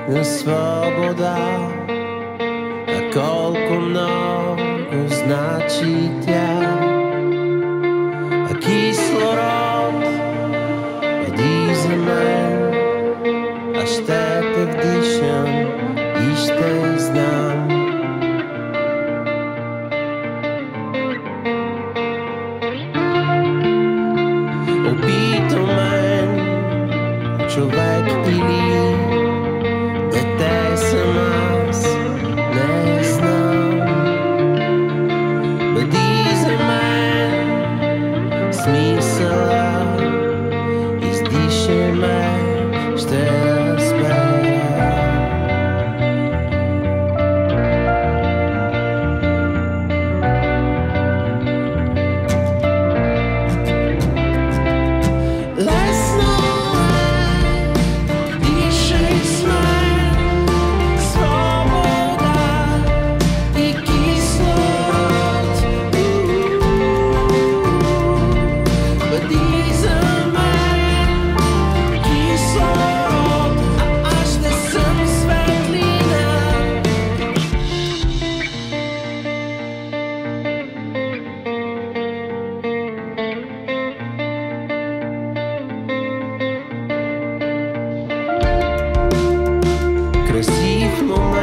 на свобода, а колко много значи тя. А кислород бъди за мен, аз ще те вдишам и ще знам. Опитамен човек или дете съм аз, не знам. Бъди за мен смисъла, издишай ме, ще разбера. Лесно е, дишай с мен, свобода и кислород. Бъди за мен кислород, а аз ще съм светлина. Красив момент